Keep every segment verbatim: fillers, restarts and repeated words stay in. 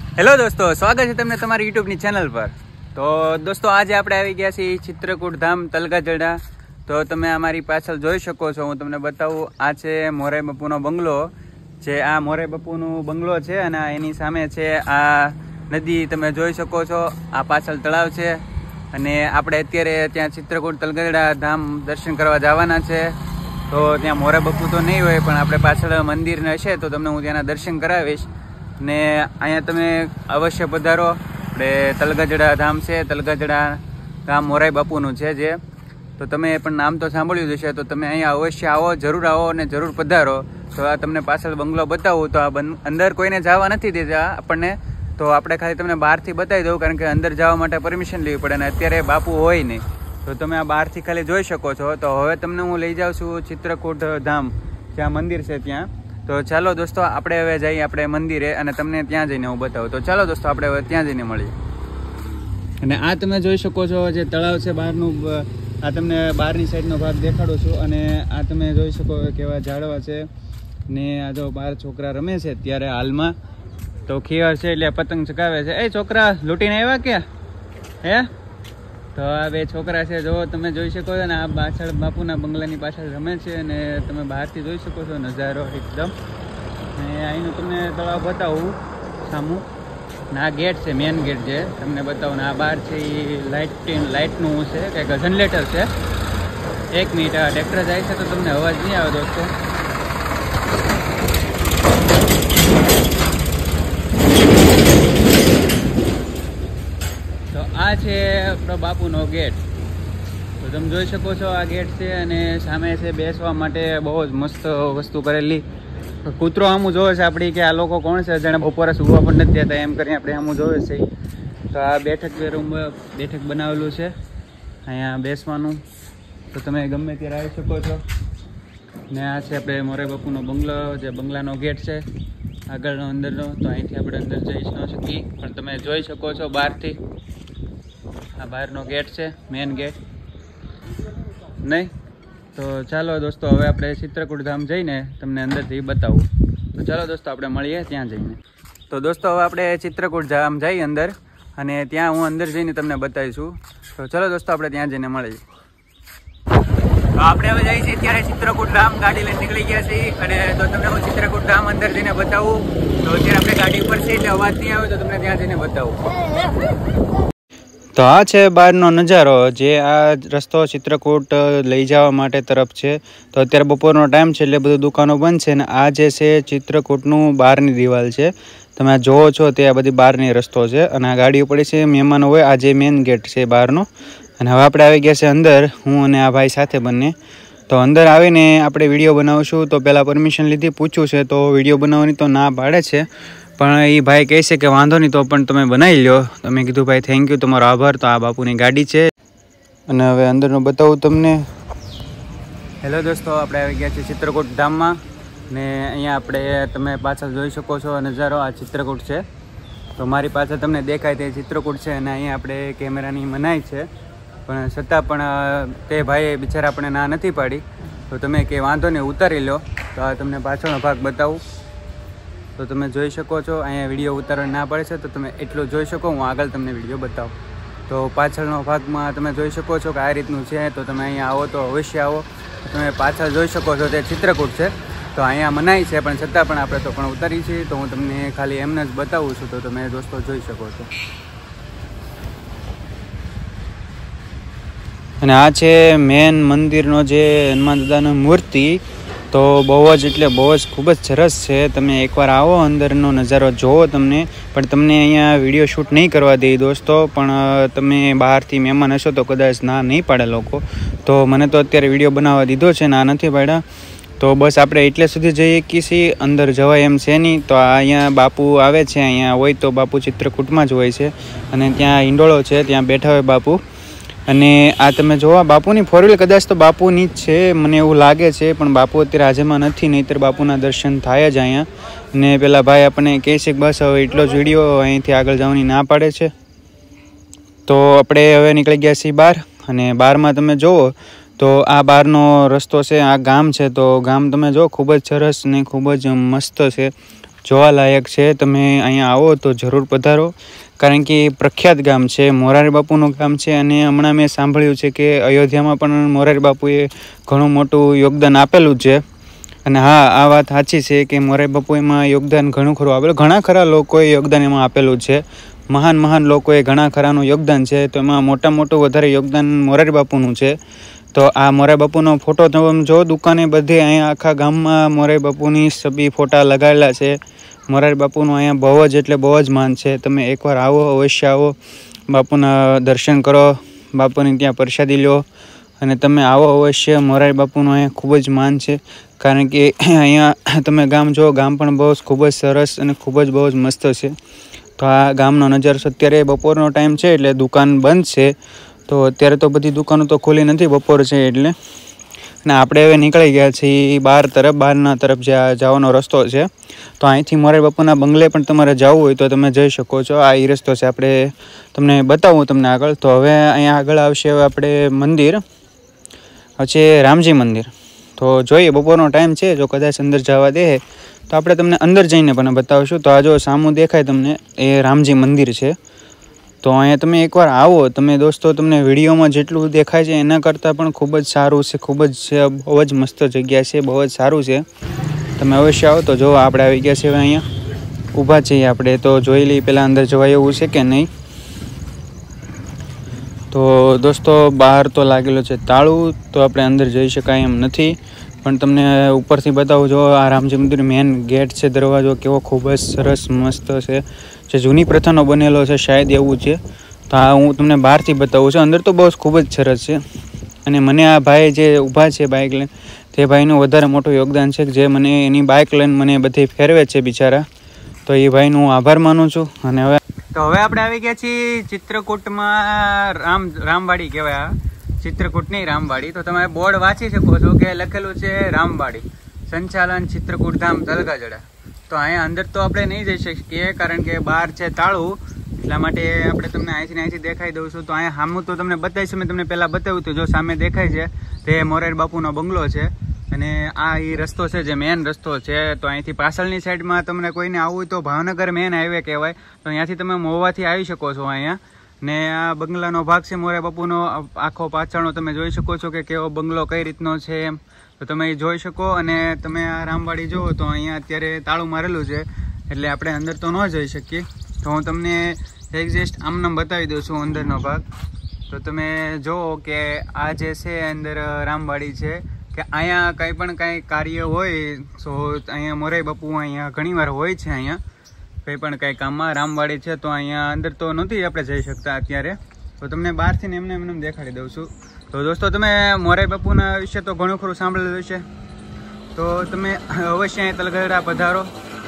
Hello દોસ્તો, સ્વાગત છે તમને તમારી યુટ્યુબની ચેનલ પર। તો દોસ્તો આજે આપણે આવી ગયા છીએ ચિત્રકૂટ ધામ તલગાજડા। તો તમે અમારી પાછળ જોઈ શકો છો, હું તમને બતાવું। આ છે મોરારી બાપુનો બંગલો, જે આ મોરારી બાપુનો બંગલો છે અને એની સામે છે આ નદી તમે જોઈ શકો છો। આ પાછળ તળાવ છે અને આપણે અત્યારે ત્યાં ચિત્રકૂટ તલગાજડા ધામ દર્શન કરવા જવાના છે। તો ત્યાં મોરારી બાપુ તો નહીં હોય, પણ આપણે પાછળ મંદિર હશે તો તમને હું ત્યાંના દર્શન કરાવીશ। ને અહીંયા તમે અવશ્ય પધારો। આપણે તલગાજડા ધામ છે, તલગાજડા ગામ મોરારી બાપુનું છે જે, તો તમે પણ નામ તો સાંભળ્યું જ હશે। તો તમે અહીંયા અવશ્ય આવો, જરૂર આવો અને જરૂર પધારો। તો આ તમને પાછળ બંગલો બતાવું। તો આ અંદર કોઈને જવા નથી દેતા આપણને, તો આપણે ખાલી તમને બહારથી બતાવી દઉં, કારણ કે અંદર જવા માટે પરમિશન લેવી પડે અને અત્યારે બાપુ હોય નહીં। તો તમે આ બહારથી ખાલી જોઈ શકો છો। તો હવે તમને હું લઈ જાઉં છું ચિત્રકૂટ ધામ, જ્યાં મંદિર છે ત્યાં। તો ચાલો દોસ્તો, આપણે હવે જઈએ આપણે મંદિરે અને તમને ત્યાં જઈને હું બતાવું। તો ચાલો દોસ્તો, આપણે હવે ત્યાં જઈને મળીએ। અને આ તમે જોઈ શકો છો જે તળાવ છે બહારનું, આ તમને બહારની સાઈડનો ભાગ દેખાડું છું। અને આ તમે જોઈ શકો કેવા ઝાડવા છે ને આ જો બાર છોકરા રમે છે ત્યારે હાલમાં। તો ખીયર છે એટલે પતંગ ચગાવે છે। એ છોકરા લૂંટીને આવ્યા કે હે? તો આ બે છોકરા છે, જો તમે જોઈ શકો છો ને, આ પાછળ બાપુના બંગલાની પાછળ રમે છે અને તમે બહારથી જોઈ શકો છો નજારો એકદમ। અને અહીંનું તમને તળાવ બતાવું સામું, ને આ ગેટ છે, મેન ગેટ જે તમને બતાવું। ને આ બહાર છે એ લાઇટ લાઇટનું છે, કંઈક જનરેટર છે। એક મિનિટ, આ ટ્રેક્ટર જાય છે તો તમને અવાજ નહીં આવે દોસ્તો। તો આ છે આપણો બાપુનો ગેટ, તો તમે જોઈ શકો છો આ ગેટ છે। અને સામે છે બેસવા માટે બહુ જ મસ્ત વસ્તુ કરેલી। કૂતરો આમું જોવે છે આપણી કે આ લોકો કોણ છે, જેને બપોરે સુવા પણ નથી દેતા, એમ કરીને આપણે આમું જોવે છે। તો આ બેઠક રૂમ બેઠક બનાવેલું છે અહીંયા બેસવાનું, તો તમે ગમે ત્યારે આવી શકો છો। ને આ છે આપણે મોરારી બાપુનો બંગલો, જે બંગલાનો ગેટ છે આગળનો અંદરનો। તો અહીંથી આપણે અંદર જઈ ન શકીએ, પણ તમે જોઈ શકો છો બહારથી આ બહારનો ગેટ છે, મેન ગેટ નહીં। તો ચાલો દોસ્તો, હવે આપણે ચિત્રકૂટ ધામ જઈને તમને અંદરથી બતાવું। તો ચાલો દોસ્તો, આપણે મળીએ ત્યાં જઈને। તો દોસ્તો, હવે આપણે ચિત્રકૂટ ધામ જઈએ અંદર, અને ત્યાં હું અંદર જઈને તમને બતાવીશું। તો ચાલો દોસ્તો, આપણે ત્યાં જઈને મળીએ। તો આપણે હવે જઈએ છીએ અત્યારે ચિત્રકૂટ ધામ, ગાડી લઈને નીકળી ગયા છીએ। અને તો તમને હું ચિત્રકૂટ ધામ અંદર જઈને બતાવું। તો અત્યારે આપણે ગાડી ઉપર છે એટલે અવાજ નહીં આવે, તો તમને ત્યાં જઈને બતાવું। તો આ છે બહારનો નજારો, જે આ રસ્તો ચિત્રકૂટ લઈ જવા માટે તરફ છે। તો અત્યારે બપોરનો ટાઈમ છે એટલે બધું દુકાનો બંધ છે। ને આ જે છે ચિત્રકૂટનું બહારની દિવાલ છે, તમે આ જોવો છો તે આ બધી બહારની રસ્તો છે। અને આ ગાડીઓ પડી છે, મહેમાનો હોય, આ જે મેઇન ગેટ છે બહારનો। અને હવે આપણે આવી ગયા છે અંદર, હું અને આ ભાઈ સાથે બંને। તો અંદર આવીને આપણે વિડીયો બનાવશું। તો પહેલાં પરમિશન લીધી, પૂછ્યું છે તો વિડીયો બનાવવાની તો ના પાડે છે, પણ એ ભાઈ કહે છે કે વાંધો નહીં, તો પણ તમે બનાવી લો। તો મેં કીધું ભાઈ થેન્ક યુ, તમારો આભાર। તો આ બાપુની ગાડી છે અને હવે અંદરનું બતાવું તમને। હેલો દોસ્તો, આપણે આવી ગયા છીએ ચિત્રકૂટ ધામમાં, ને અહીંયા આપણે તમે પાછળ જોઈ શકો છો નજારો, આ ચિત્રકૂટ છે। તો મારી પાછળ તમને દેખાય તે ચિત્રકૂટ છે, અને અહીંયા આપણે કેમેરાની મનાઈ છે, પણ છતાં પણ તે ભાઈએ બિચારા આપણે ના નથી પાડી। તો તમે કે વાંધો નહીં, ઉતારી લો। તો આ તમને પાછળનો ભાગ બતાવું। તો તમે જોઈ શકો છો અહીંયા વિડીયો ઉતારવા ના પડે છે, તો તમે એટલું જોઈ શકો, હું આગળ તમને વિડીયો બતાવું। તો પાછળનો ભાગમાં તમે જોઈ શકો છો કે આ રીતનું છે। તો તમે અહીંયા આવો તો અવશ્ય આવો। તમે પાછળ જોઈ શકો છો તે ચિત્રકૂટ છે। તો અહીંયા મનાઈ છે, પણ છતાં પણ આપણે તો પણ ઉતારી છીએ। તો હું તમને ખાલી એમને જ બતાવું છું, તો તમે દોસ્તો જોઈ શકો છો। અને આ છે મેન મંદિરનો જે હનુમાન દાદાની મૂર્તિ। તો બહુ જ એટલે બહુ જ ખૂબ જ સરસ છે। તમે એકવાર આવો, અંદરનો નજારો જોવો તમને, પણ તમને અહીંયા વિડીયો શૂટ નહીં કરવા દે દોસ્તો। પણ તમે બહારથી મહેમાન હશો તો કદાચ ના નહીં પાડે લોકો। તો મને તો અત્યારે વિડીયો બનાવવા દીધો છે, ના નથી પાડ્યા। તો બસ આપણે એટલે સુધી જઈએ કે સી અંદર જવાય એમ છે નહીં। તો અહીંયા બાપુ આવે છે, અહીંયા હોય તો બાપુ ચિત્રકૂટમાં જ હોય છે, અને ત્યાં હિંડોળો છે, ત્યાં બેઠા હોય બાપુ। અને આ તમે જોવા બાપુની ફોર વ્હીલ કદાચ તો બાપુની જ છે, મને એવું લાગે છે, પણ બાપુ અત્યારે હાજરમાં નથી, નહીંતર બાપુના દર્શન થાય જ અહીંયા। ને પેલા ભાઈ આપણને કહે છે કે બસ હવે એટલો જ વિડીયો, અહીંથી આગળ જવાની ના પાડે છે। તો આપણે હવે નીકળી ગયા છીએ બહાર, અને બહારમાં તમે જુઓ તો આ બહારનો રસ્તો છે, આ ગામ છે। તો ગામ તમે જો ખૂબ જ સરસ ને ખૂબ જ મસ્ત છે। જોવાલાયક છે. તમે અહીંયા આવો તો જરૂર પધારો, કારણ કે પ્રખ્યાત ગામ છે, મોરારી બાપુનું ગામ છે. અને હમણાં મેં સાંભળ્યું છે કે અયોધ્યામાં પણ મોરારી બાપુએ ઘણું મોટું યોગદાન આપેલું છે. અને હા, આ વાત સાચી છે કે મોરારી બાપુ એમાં યોગદાન ઘણું ખરું આપેલું. ઘણા ખરા લોકોએ યોગદાન એમાં આપેલું છે. મહાન મહાન લોકોએ ઘણા ખરાનું યોગદાન છે. તો એમાં મોટા મોટું વધારે યોગદાન મોરારી બાપુનું છે. તો આ મોરારી બાપુનો ફોટો તમે જો દુકાને બધે અહીંયા આખા ગામમાં મોરારી બાપુની સબી ફોટા લગાવેલા છે. મોરારી બાપુનું અહીંયા બહુ જ એટલે બહુ જ માન છે. તમે એકવાર આવો, અવશ્ય આવો, બાપુના દર્શન કરો, બાપુની ત્યાં પ્રસાદી લો અને તમે આવો અવશ્ય. મોરારી બાપુનું અહીંયા ખૂબ જ માન છે, કારણ કે અહીંયા તમે ગામ જો, ગામ પણ બહુ ખૂબ જ સરસ અને ખૂબ જ બહુ જ મસ્ત છે. તો આ ગામનો નજારો છે. અત્યારે બપોરનો ટાઈમ છે એટલે દુકાન બંધ છે. તો અત્યારે તો બધી દુકાનો તો ખુલ્લી નથી, બપોર છે એટલે. અને આપણે હવે નીકળી ગયા છીએ બહાર તરફ, બહારના તરફ જ્યાં જવાનો રસ્તો છે. તો અહીંથી મોરારી બાપુના બંગલે પણ તમારે જવું હોય તો તમે જઈ શકો છો. આ એ રસ્તો છે, આપણે તમને બતાવું તમને આગળ. તો હવે અહીંયા આગળ આવશે હવે આપણે મંદિર છે, રામજી મંદિર. તો જોઈએ, બપોરનો ટાઈમ છે, જો કદાચ અંદર જવા દે તો આપણે તમને અંદર જઈને પણ બતાવશું. તો આ જો સામું દેખાય તમને, એ રામજી મંદિર છે. તો અહીંયા તમે એકવાર આવો તમે દોસ્તો, તમને વિડીયોમાં જેટલું દેખાય છે એના કરતાં પણ ખૂબ જ સારું છે, ખૂબ જ બહુ જ મસ્ત જગ્યા છે, બહુ જ સારું છે. તમે અવશ્ય આવો. તો જો આપણે આવી ગયા છે હવે અહીંયા ઊભા છીએ આપણે. તો જોઈ લઈએ પહેલાં અંદર જવાય એવું છે કે નહીં. તો દોસ્તો બહાર તો લાગેલો છે તાળું, તો આપણે અંદર જઈ શકાય એમ નથી. પણ તમને ઉપરથી બતાવું, જો આ રામજી મંદિર મેન ગેટ છે, દરવાજો કેવો ખૂબ જ સરસ મસ્ત છે, જે જૂની પ્રથાનો બનેલો છે શાયદ એવું છે. તો આ હું તમને બહારથી બતાવું છું. અંદર તો બહુ ખૂબ જ સરસ છે. અને મને આ ભાઈ જે ઊભા છે બાઇક લઈને, તે ભાઈનું વધારે મોટું યોગદાન છે, જે મને એની બાઇક લઈને મને બધી ફેરવે છે બિચારા. તો એ ભાઈનું હું આભાર માનું છું. અને હવે તો હવે આપણે આવી ગયા છીએ ચિત્રકૂટમાં. રામ રામવાડી કહેવાય, ચિત્રકૂટની રામવાડી. તો તમે બોર્ડ વાંચી શકો છો કે લખેલું છે રામવાડી, સંચાલન ચિત્રકૂટ ધામ તલગાજડા. તો અહીંયા અંદર તો આપણે નહીં જઈ શકીએ, કારણ કે બહાર છે તાળું, એટલા માટે આપણે તમને અહીંથી અહીંથી દેખાઈ દઉં છું. તો અહીંયા સામું તો તમને બતાવીશ, મેં તમને પહેલાં બતાવ્યું હતું. જો સામે દેખાય છે તે મોરારી બાપુનો બંગલો છે. અને આ એ રસ્તો છે જે મેન રસ્તો છે. તો અહીંથી પાછળની સાઈડમાં તમને કોઈને આવવું હોય તો ભાવનગર મેન હાઈવે કહેવાય. તો અહીંયાથી તમે મહુવાથી આવી શકો છો અહીંયા. ને આ બંગલાનો ભાગ છે મોરારી બાપુનો, આખો પાછળનો તમે જોઈ શકો છો કે કેવો બંગલો કઈ રીતનો છે એમ. તો તમે એ જોઈ શકો. અને તમે આ રામવાડી જુઓ તો અહીંયા અત્યારે તાળું મારેલું છે, એટલે આપણે અંદર તો ન જઈ શકીએ. તો હું તમને એક્ઝેક્ટ આમનામ બતાવી દઉં છું અંદરનો ભાગ. તો તમે જુઓ કે આ જે છે અંદર રામવાડી છે, કે અહીંયા કંઈ પણ કાંઈ કાર્ય હોય તો અહીંયા મોરારી બાપુ અહીંયા ઘણીવાર હોય છે. અહીંયા કંઈ પણ કાંઈ કામમાં રામવાડી છે. તો અહીંયા અંદર તો નથી આપણે જઈ શકતા અત્યારે. તો તમને બહારથી એમને એમને દેખાડી દઉં છું. તો દોસ્તો તમે મોરારી બાપુના વિશે તો ઘણું ખરું સાંભળેલું છે. તો તમે અવશ્ય અહીં તલગાજડા પધારો.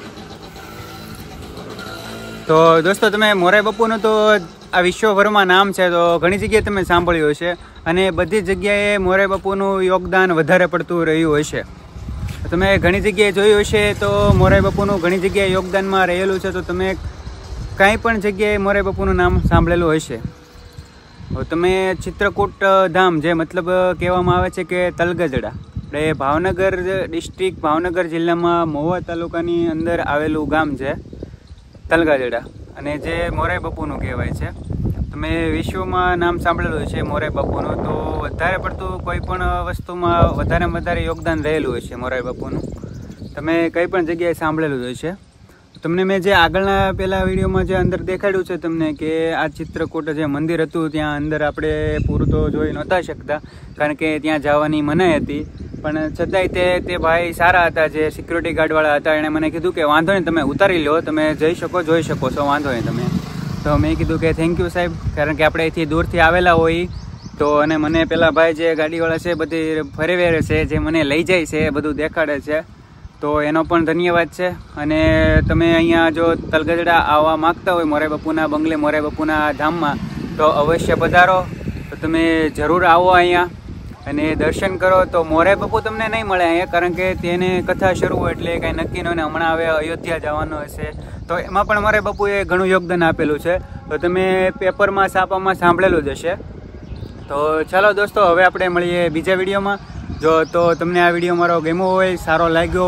તો દોસ્તો તમે મોરારી બાપુનું તો આ વિશ્વભરમાં નામ છે, તો ઘણી જગ્યાએ તમે સાંભળ્યું હશે. અને બધી જગ્યાએ મોરારી બાપુનું યોગદાન વધારે પડતું રહ્યું હશે. તમે ઘણી જગ્યાએ જોયું હશે તો મોરારી બાપુનું ઘણી જગ્યાએ યોગદાનમાં રહેલું છે. તો તમે કાંઈ પણ જગ્યાએ મોરારી બાપુનું નામ સાંભળેલું હશે. તમે ચિત્રકૂટ ધામ, જે મતલબ કહેવામાં આવે છે કે તલગાજડા, એટલે ભાવનગર ડિસ્ટ્રિક્ટ, ભાવનગર જિલ્લામાં મહુવા તાલુકાની અંદર આવેલું ગામ છે તલગાજડા. અને જે મોરારી બાપુનું કહેવાય છે. તમે વિશ્વમાં નામ સાંભળેલું છે મોરારી બાપુનું. તો વધારે પડતું કોઈ પણ વસ્તુમાં વધારે વધારે યોગદાન રહેલું હોય છે મોરારી બાપુનું. તમે કઈ પણ જગ્યાએ સાંભળેલું હોય છે. તમને મેં જે આગળના પહેલાં વિડીયોમાં જે અંદર દેખાડ્યું છે તમને, કે આ ચિત્રકૂટ જે મંદિર હતું ત્યાં અંદર આપણે પૂરું તો જોઈ નહોતા શકતા, કારણ કે ત્યાં જવાની મનાઈ હતી. પણ છતાંય તે તે ભાઈ સારા હતા, જે સિક્યુરિટી ગાર્ડવાળા હતા. એણે મને કીધું કે વાંધો નહીં, તમે ઉતારી લો, તમે જઈ શકો, જોઈ શકો છો, વાંધો નહીં તમે. તો મેં કીધું કે થેન્ક યુ સાહેબ, કારણ કે આપણે અહીંથી દૂરથી આવેલા હોય. તો અને મને પેલા ભાઈ જે ગાડીવાળા છે બધી ફરેવેરે છે, જે મને લઈ જાય છે, બધું દેખાડે છે. તો એનો પણ ધન્યવાદ છે. અને તમે અહીંયા જો તલગાજડા આવવા માગતા હોય મોરારી બાપુના બંગલે, મોરારી બાપુના ધામમાં, તો અવશ્ય પધારો. તો તમે જરૂર આવો અહીંયા અને દર્શન કરો. તો મોરારી બાપુ તમને નહીં મળે અહીંયા, કારણ કે તેને કથા શરૂ એટલે કાંઈ નક્કી ન હોય. હમણાં હવે અયોધ્યા જવાનું હશે, તો એમાં પણ મોરારી બાપુએ ઘણું યોગદાન આપેલું છે. તો તમે પેપરમાં, છાપામાં સાંભળેલું જ હશે. તો ચાલો દોસ્તો, હવે આપણે મળીએ બીજા વિડીયોમાં. જો તો તમને આ વિડીયો મારો ગમ્યો હોય, સારો લાગ્યો હોય,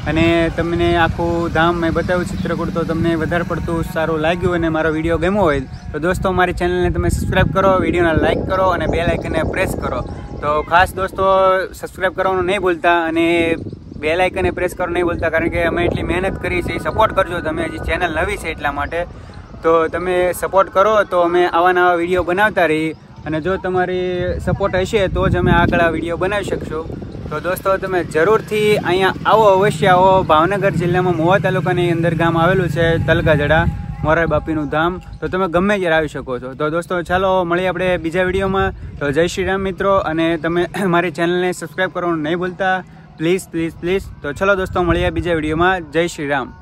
અને તમને આખું ધામ મેં બતાવ્યું ચિત્રકૂટ, તો તમને વધારે પડતું સારું લાગ્યું અને મારો વિડીયો ગમ્યો હોય તો દોસ્તો મારી ચેનલને તમે સબસ્ક્રાઈબ કરો, વિડીયોને લાઇક કરો અને બેલ આઇકનને પ્રેસ કરો. તો ખાસ દોસ્તો સબસ્ક્રાઈબ કરવાનું નહીં ભૂલતા અને બેલ આઇકનને પ્રેસ કરવાનું નહીં ભૂલતા, કારણ કે અમે એટલી મહેનત કરી છે, સપોર્ટ કરજો તમે. હજી ચેનલ નવી છે એટલા માટે તો તમે સપોર્ટ કરો તો અમે આવા નવા વિડીયો બનાવતા રહીએ. અને જો તમારી સપોર્ટ હશે તો જ અમે આગળ આ વિડીયો બનાવી શકશું. તો દોસ્તો તમે જરૂરથી અહીંયા આવો, અવશ્ય આવો. ભાવનગર જિલ્લામાં મહુવા તાલુકાની અંદર ગામ આવેલું છે તલગાજડા, મોરારી બાપીનું ધામ. તો તમે ગમે ત્યારે આવી શકો છો. તો દોસ્તો ચાલો મળીએ આપણે બીજા વિડીયોમાં. તો જય શ્રી રામ મિત્રો, અને તમે મારી ચેનલને સબસ્ક્રાઈબ કરવાનું નહીં ભૂલતા પ્લીઝ પ્લીઝ પ્લીઝ. તો ચલો દોસ્તો મળીએ બીજા વિડીયોમાં. જય શ્રી રામ.